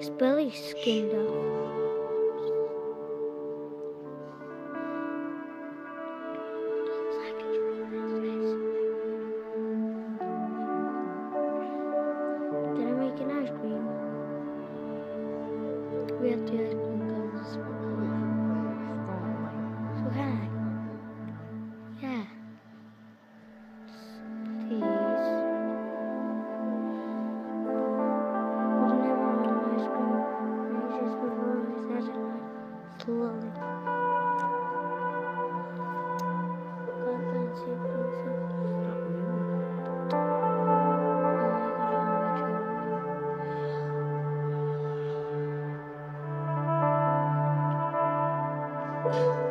His belly's skinned off. Did I make an ice cream? We have to ice cream because it's so can I? Yeah. These. Would never had an ice cream. Just before I said it like slowly. Can't see it. Stop moving. Oh my god,